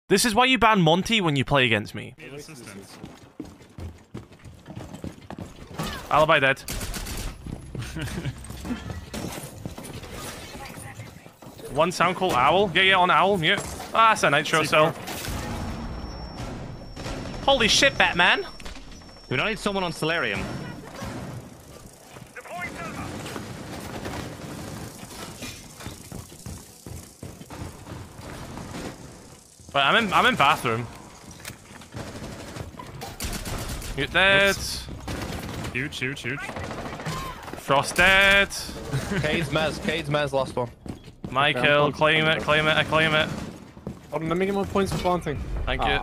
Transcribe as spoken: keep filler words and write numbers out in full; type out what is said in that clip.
This is why you ban Monty when you play against me. Alibi dead. One sound call Owl. Yeah, yeah, on Owl. Mute. Ah, that's a Nitro cell. Holy shit, Batman. We don't need someone on Solarium. Right, I'm in. I'm in bathroom. Mute dead. Oops. Huge, huge, huge. Frost dead. Cade's Mez. Cade's Mez. Last one. My kill. Claim it. Claim it. I claim it. Hold on, let me get my points for planting. Thank Ah. you.